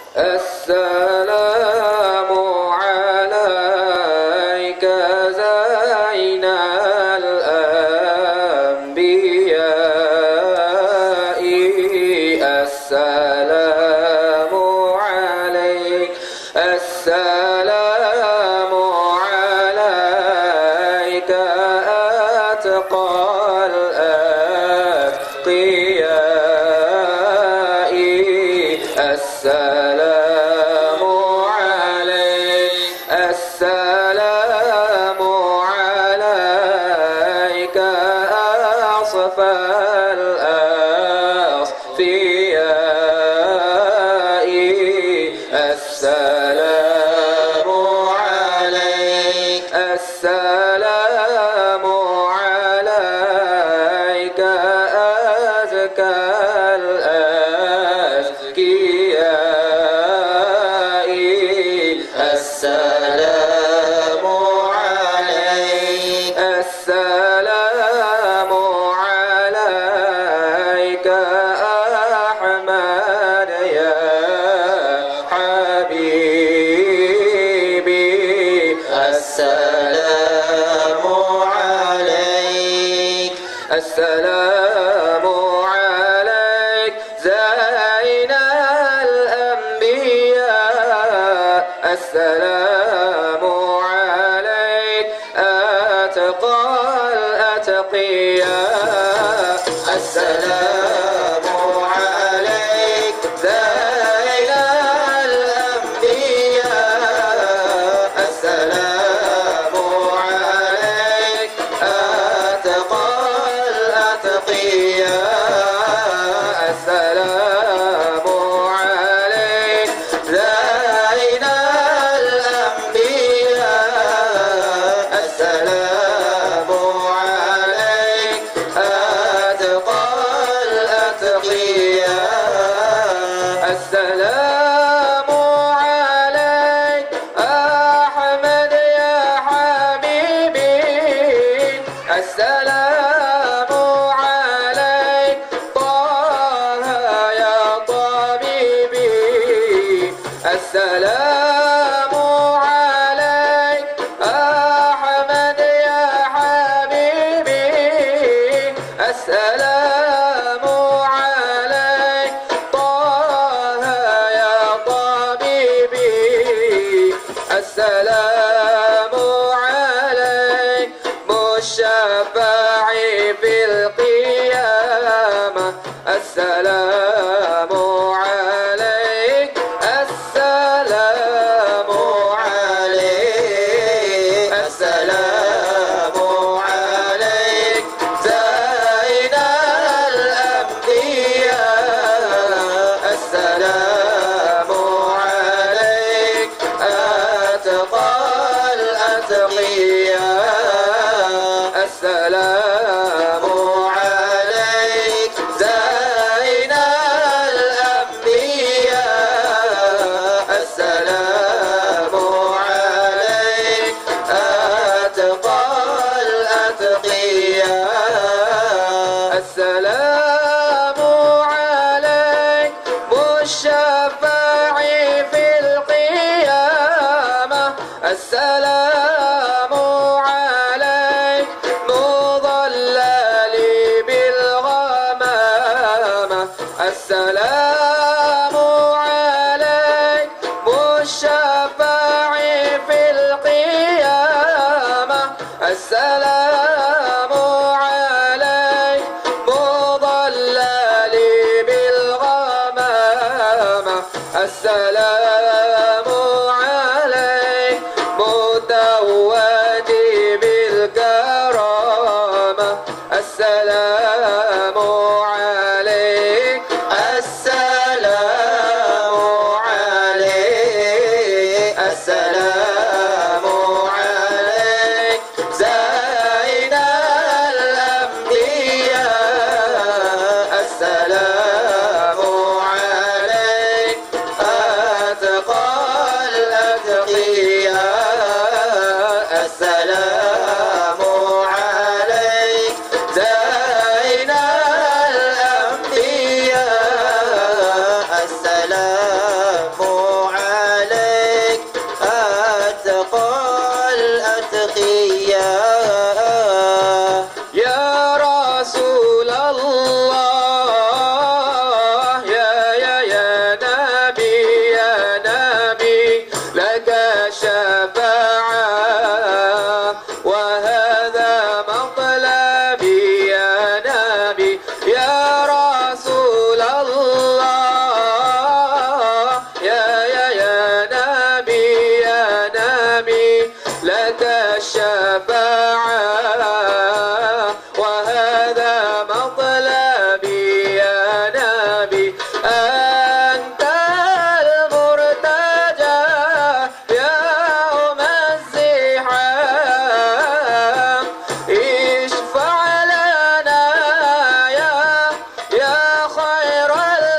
السلام عليك زين الأنبياء السلام عليك السلام عليك أتقى الأتقياء السلام عليك السلام عليك أصفى الأصفياء السلام عليك السلام عليك أزكى الأزكياء السلام عليك السلام عليك أحمد يا حبيبي السلام عليك السلام عليك زين الأنبياء السلام عليك أتقى الأتقياء السلام عليك زين الأنبياء السلام عليك أتقى الأتقياء السلام عليك زين الأنبياء السلام عليك أتقى الأتقياء السلام عليك أحمد يا حبيبي السلام عليك طه يا طبيبي السلام عليك أحمد يا حبيبي السلام عليك طه يا طبيبي السلام عليك مشفع في القيامة السلام عليك السلام عليك السلام عليك زين الأنبياء السلام عليك أتقى الأتقياء السلام عليك زين الأنبياء السلام عليك أتقى الأتقياء السلام عليك مشفع في القيامة السلام عليك مضلل بالغمامة السلام عليك مشفع في القيامة السلام عليك مضلل بالغمامة السلام عليك متوج بالكرامة السلام عليك السلام عليك السلام عليك زين الأنبياء السلام عليك أتقى الأتقياء السلام عليك زين الأنبياء السلام الشفاعة وهذا مطلبي يا نبي أنت المرتجى يوم الزحام اشفع لنا يا خير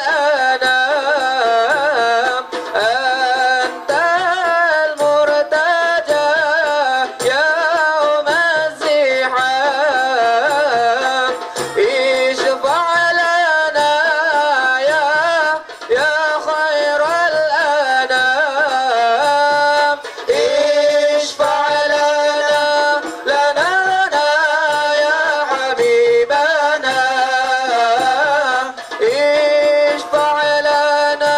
الأنام أنت المرتجى يوم الزحام اشفع لنا يا خير الأنام اشفع لنا يا حبيبنا اشفع لنا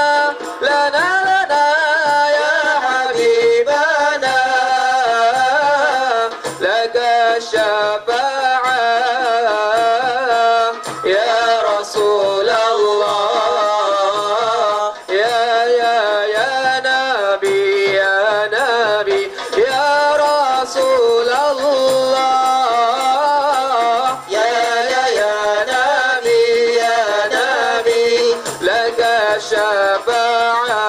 يا حبيبنا لك الشفاعة يا رسول الله يا نبي يا رسول الله يا نبي لك الشفاعة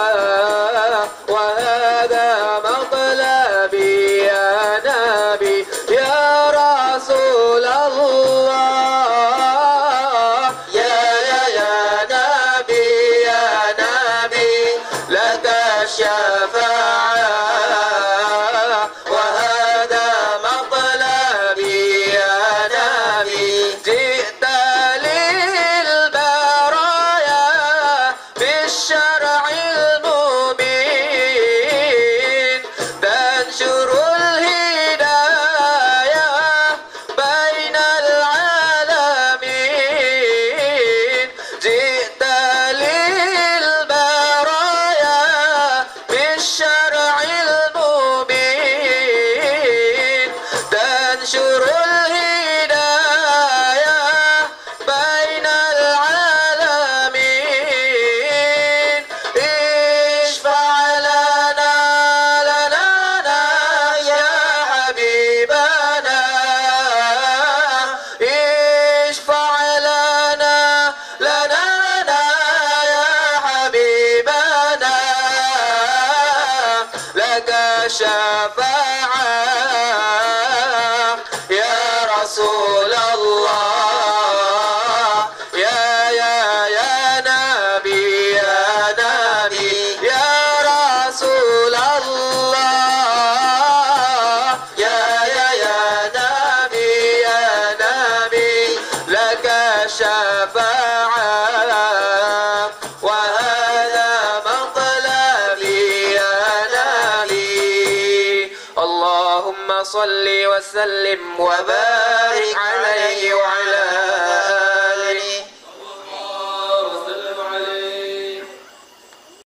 وهذا مطلبي يا نبي يا رسول الله يا نبي لك الشفاعة وهذا مطلبي يا نبي جئت للبرايا بالشرع المبين تنشر الهداية بين العالمين جئت للبرايا بالشرع المبين تنشر الهداية بين العالمين اشفع لنا يا حبيبنا اشفع لنا يا حبيبنا لك الشفاعة يا رسول الله يا نبي يا رسول الله يا نبي لك الشفاعة وهذا مطلبي يا نبي اللهم صل وسلم وبارك عليه وعلى